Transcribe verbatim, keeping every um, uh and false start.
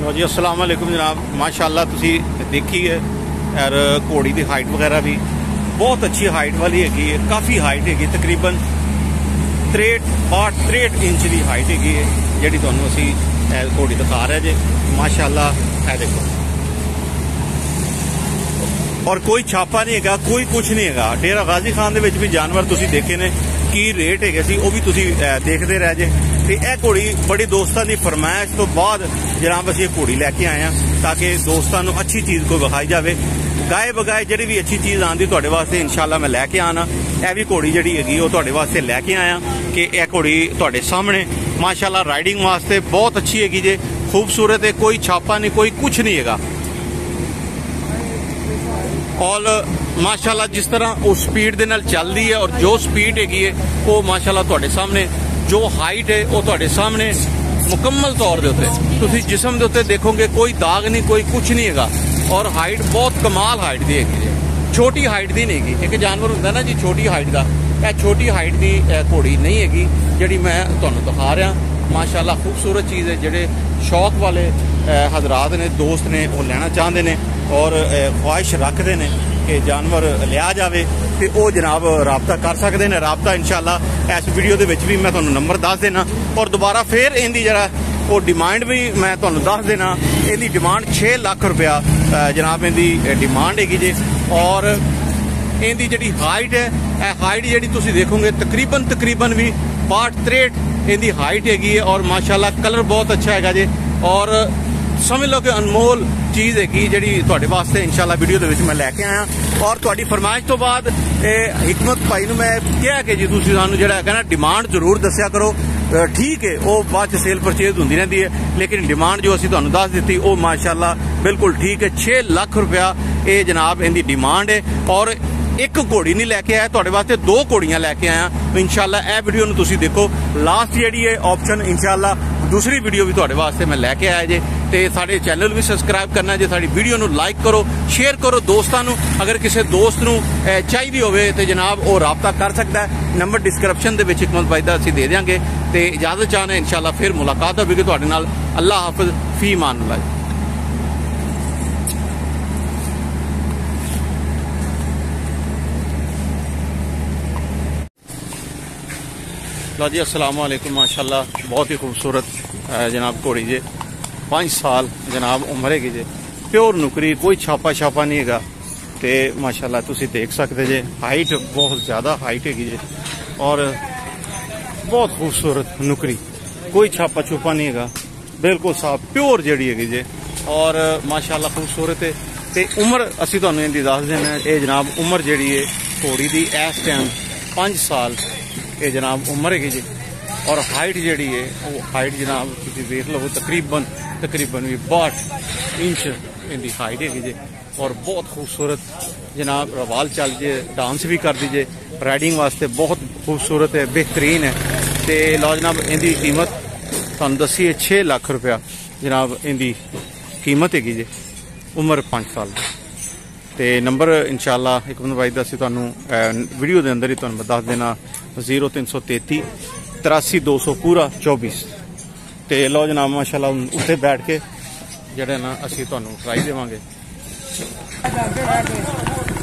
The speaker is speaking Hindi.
लो जी अस्सलाम वालेकुम जनाब। माशाअल्लाह तुसी देखी है और घोड़ी की हाइट वगैरह भी बहुत अच्छी हाइट वाली हैगी है, काफ़ी हाइट हैगी, तकरीबन त्रेट बाठ त्रेट इंच की हाइट हैगी है जी तुहानू असी घोड़ी दिखा रहे जे। माशाअल्लाह है देखो, और कोई छापा नहीं है, कोई कुछ नहीं है। डेरा गाजी खान दे विच भी जानवर तुसी देखे ने की रेट है सी, वो भी तुसी देखते रह जे। तो यह घोड़ी बड़ी दोस्तों की फरमाइश तो बाद जनाब असी घोड़ी लैके आए हैं ताकि दोस्तों को अच्छी चीज़ को विखाई जाए। गाए बगाए जी भी अच्छी चीज़ आती थोड़े वास्ते इंशाल्लाह मैं लैके आना। यह भी घोड़ी जी हैगी वो थोड़े वास्ते लैके आया कि यह घोड़ी थोड़े सामने माशाल्लाह राइडिंग वास्ते बहुत अच्छी हैगी जे, खूबसूरत है, कोई छापा नहीं, कोई कुछ नहीं है। और माशाल्लाह जिस तरह वो स्पीड दे नाल चलदी है और जो स्पीड हैगी है वो माशाल्लाह तुहाडे सामने, जो हाइट है वो तुहाडे सामने मुकम्मल तौर दे उत्ते तुसी जिस्म दे उत्ते देखोगे कोई दाग नहीं, कोई कुछ नहीं हैगा। और हाइट बहुत कमाल हाइट दी हैगी, छोटी हाइट दी नहीं हैगी। एक जानवर होंदा ना जी छोटी हाइट का, यह छोटी हाइट की घोड़ी नहीं हैगी जिहड़ी मैं तुहानू दिखा रहा। माशाल्लाह खूबसूरत चीज़ है, जिहड़े शौक वाले हजरात ने, दोस्त ने, वो लेना चाहते हैं और ख्वाहिश रखते हैं कि जानवर लिया जाए तो वो जनाब राबता कर सकते हैं। राबता इंशाल्लाह इस वीडियो के भी मैं तुहानू नंबर दस देना और दोबारा फिर इनकी जरा वो डिमांड भी मैं तुहानू दस देना। इनकी डिमांड छे लाख रुपया जनाब इनकी डिमांड हैगी जी। और इनकी जी हाइट है, हाइट जी तुम देखोगे तकरीबन तकरीबन भी बाठ त्रेट इनकी हाइट हैगी है। और माशाल्लाह कलर बहुत अच्छा है जी, और समझ लो कि अनमोल चीज़ हैगी जी तुहाडे वास्ते इंशाल्लाह वीडियो के मैं लैके आया। और तुहाडी फरमाइश तो बाद हिकमत भाई नूं मैं कहा कि जी तुसीं सानूं जिहड़ा है ना डिमांड जरूर दस्या करो। ठीक है वो बाद सेल परचेज होंदी रहती है, लेकिन डिमांड जो असीं तुहानूं दस दित्ती वो माशाल्लाह बिल्कुल ठीक है। छे लाख रुपया ये जनाब इनकी डिमांड है। और एक घोड़ी नहीं लैके आया तुहाडे वास्ते, दो घोड़ियां लैके आया इंशाल्लाह। यह वीडियो नूं तुसीं देखो, लास्ट जिहड़ी है ऑप्शन इंशाल्लाह दूसरी वीडियो भी तुहाडे वास्ते मैं लैके आया जे। ते साडे चैनल भी सबसक्राइब करना जे, साडी वीडियो नूं लाइक करो, शेयर करो दोस्तां नूं। अगर किसी दोस्त नूं चाहिदी होवे ते जनाब वो राबता कर सकता है। नंबर डिस्क्रिप्शन दे विच हिकमत भाई दा असीं दे देंगे। ते इजाजत चाहने इंशाल्लाह फिर मुलाकात होगी तुहाडे नाल। अल्लाह हाफिज, फी मान अल्लाह। लो जी अस्सलाम वालेकुम। माशाल्लाह बहुत ही खूबसूरत जनाब घोड़ी जे, पाँच साल जनाब उम्र हैगी जे, प्योर नुकरी, कोई छापा छापा नहीं हैगा। तो माशाल्लाह तुसी देख सकते जे, हाइट बहुत ज़्यादा हाइट हैगी जे और बहुत खूबसूरत नुकरी, कोई छापा छुपा नहीं हैगा, बिल्कुल साफ प्योर जड़ी हैगी जे। और माशाल्लाह खूबसूरत है। तो उम्र असी तुहानूं इहदी दस देना है। ये जनाब उम्र जड़ी है घोड़ी की इस टाइम पाँच साल ये जनाब उम्र हैगी जी। और हाइट जी है वो हाइट जनाब तुम देख लो तकरीबन तकरीबन भी बाठ इंच इनकी हाइट हैगी जी। और बहुत खूबसूरत जनाब रवाल चल जे, डांस भी कर दीजिए, राइडिंग वास्ते बहुत खूबसूरत है, बेहतरीन है। तो लो जनाब इनकी कीमत तुहानूं दसी है छे लाख रुपया जनाब इनकी कीमत हैगी जी, उम्र पाँच साल। तो नंबर इंशाल्लाह हिकमत भाई का असीं तुहानूं वीडियो के अंदर ही तुहानूं दस देना, जीरो तीन सौ तेती तिरासी दो सौ पूरा चौबीस। तो लो जनाब माशाल्लाह उत्थे बैठ के जड़े ना असीं तुहानूं ट्राई देवांगे।